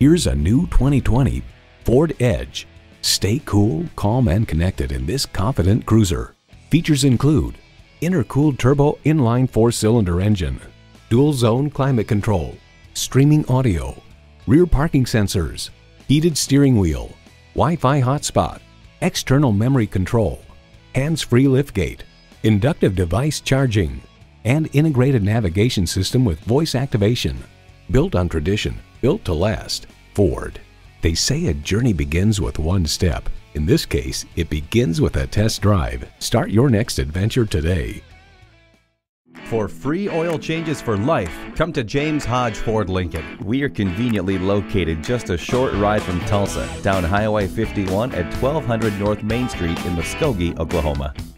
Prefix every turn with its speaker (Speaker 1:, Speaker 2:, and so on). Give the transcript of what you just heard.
Speaker 1: Here's a new 2020 Ford Edge. Stay cool, calm, and connected in this confident cruiser. Features include intercooled turbo inline 4-cylinder engine, dual zone climate control, streaming audio, rear parking sensors, heated steering wheel, Wi-Fi hotspot, external memory control, hands-free liftgate, inductive device charging, and integrated navigation system with voice activation. Built on tradition, built to last. Ford. They say a journey begins with one step. In this case, it begins with a test drive. Start your next adventure today.
Speaker 2: For free oil changes for life, come to James Hodge Ford Lincoln. We are conveniently located just a short ride from Tulsa, down Highway 51 at 1200 North Main Street in Muskogee, Oklahoma.